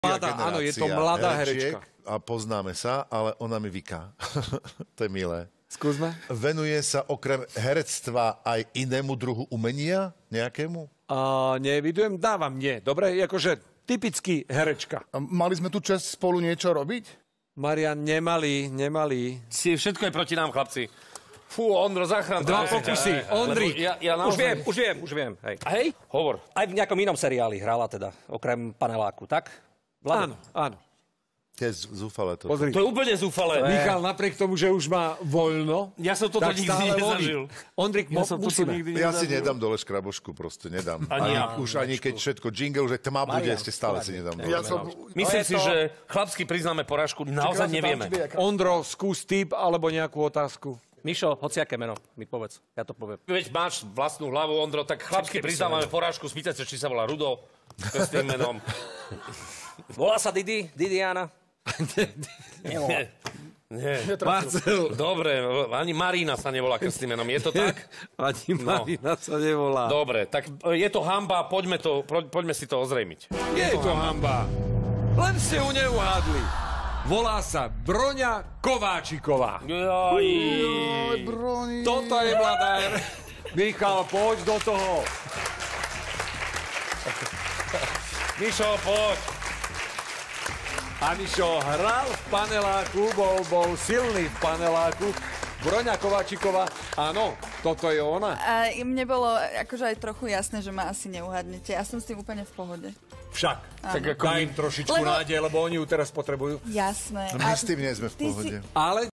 Mladá, áno, je to mladá herečiek herečka. A poznáme sa, ale ona mi vyká. To je milé. Skúsme. Venuje sa okrem herectva aj inému druhu umenia? Nejakému? Nevidujem, dávam nie. Dobre, akože typický herečka. A mali sme tu čas spolu niečo robiť? Marian, nemali. Všetko je proti nám, chlapci. Fú, Ondro, záchran. Dva pokusy. Ondrik. Ja naozaj... Už viem. Hej. Hej? Hovor. Aj v nejakom inom seriáli hrala teda, okrem Paneláku, tak? Vlado? Áno. To je zúfale to. Pozri. To je úplne zúfale. Michal, napriek tomu, že už má voľno, Ja som toto tak nikdy stále nezažil. volí. Ondrik, musíme. Ja si nedám dole škrabošku, proste nedám. Ani keď všetko jingle, že tma bude, ešte stále si nedám dole. Myslím si, že chlapsky priznáme porážku. Naozaj nevieme. Ondro, skús tip alebo nejakú otázku. Mišo, hociaké meno mi povedz, ja to poviem. Veď máš vlastnú hlavu, Ondro, tak chlapsky priznávame porážku. Spýtaj sa, či sa volá Rudo. S tým menom. Volá sa Didiana? Nie. Marcel. Dobre, ani Marina sa nevolá krstným menom. Je to tak? Ani Marina sa nevolá. Dobre, tak je to hanba, poďme si to ozrejmiť. Je to hanba. Len ste ju neuhádli. Volá sa Broňa Kováčiková. Broni. Toto je mladá Michal, poď do toho. Mišo, poď. A Mišo hral v Paneláku, bol silný v Paneláku. Broňa Kováčiková, áno, toto je ona. A mne bolo akože aj trochu jasné, že ma asi neuhadnete. Ja som s tým úplne v pohode. Však, tak ako daj im trošičku nádej, lebo oni ju teraz potrebujú. Jasné. My s tým nie sme v pohode. Ale